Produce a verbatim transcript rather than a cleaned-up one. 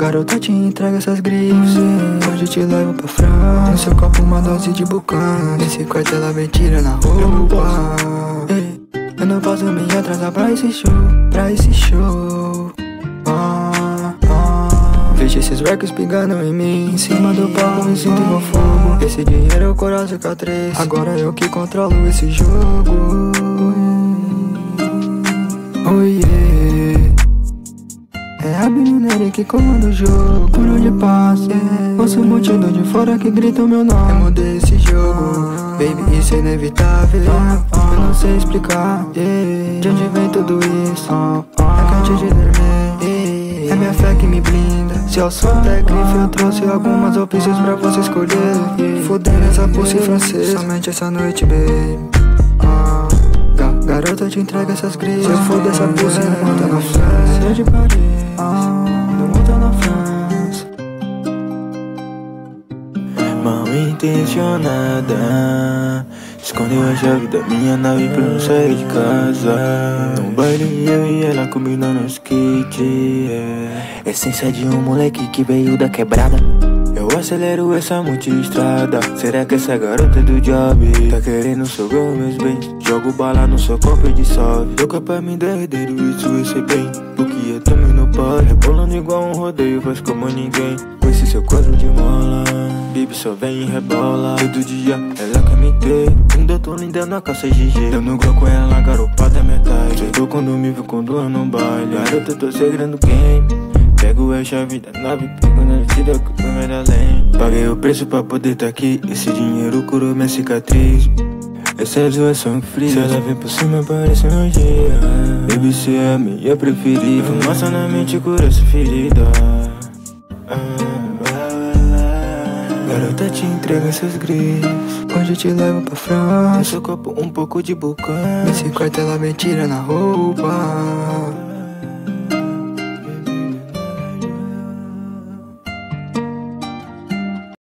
Garota, te entrega essas grifes, hoje te levo pra França. No seu copo uma dose de bucana, nesse quarto ela vem tira na roupa. Ei, eu não posso me atrasar pra esse show, pra esse show. ah, ah. Vejo esses records pingando em mim, em cima do palco me sinto igual fogo. Esse dinheiro é o coral cicatriz, agora eu que controlo esse jogo. Oh yeah, é a menina que comanda o jogo. Por onde passa, yeah. Ouço multidão de fora que grita o meu nome. Eu mudei esse jogo, baby, isso é inevitável. Eu não sei explicar, yeah. De onde vem tudo isso? É que antes de dormir, yeah. É minha fé que me blinda. Se eu sou da grife, eu trouxe algumas opções pra você escolher, yeah. Fudendo essa pulse francesa, somente essa noite, baby. ah. Garota, te entrega essas grifes, se eu for dessa pulse, não monta na França. Sou de Paris, ah, não monta na França. Mal intencionada, escondeu a chave da minha nave pra não sair de casa. No baile eu e ela combinando no skate, yeah. Essência de um moleque que veio da quebrada. Eu acelero essa multistrada. Será que essa garota é do job tá querendo sugar meus bens? Jogo bala no seu copo e dissolve. Louca pra me derreter, isso vai ser bem. Porque eu também não paro, rebolando igual um rodeio, faz como ninguém. Com esse seu quadro de mola, baby só vem e rebola. Todo dia ela quer me ter, ainda tô linda na calça G G. Dando grau com ela, garopada metade. Chegou quando me viu quando eu no baile. Garota, tô segurando game. Pego a chave da nave, pego na tira com o número além. Paguei o preço pra poder tá aqui. Esse dinheiro curou minha cicatriz. Essas duas são frias, se ela vem por cima parece um dia. Baby, cê é a minha preferida. Fumaça na mente cura essa ferida. Garota, te entrega essas grifes, hoje te levo pra França. No seu copo um pouco de bucana, nesse quarto ela vem tira na roupa.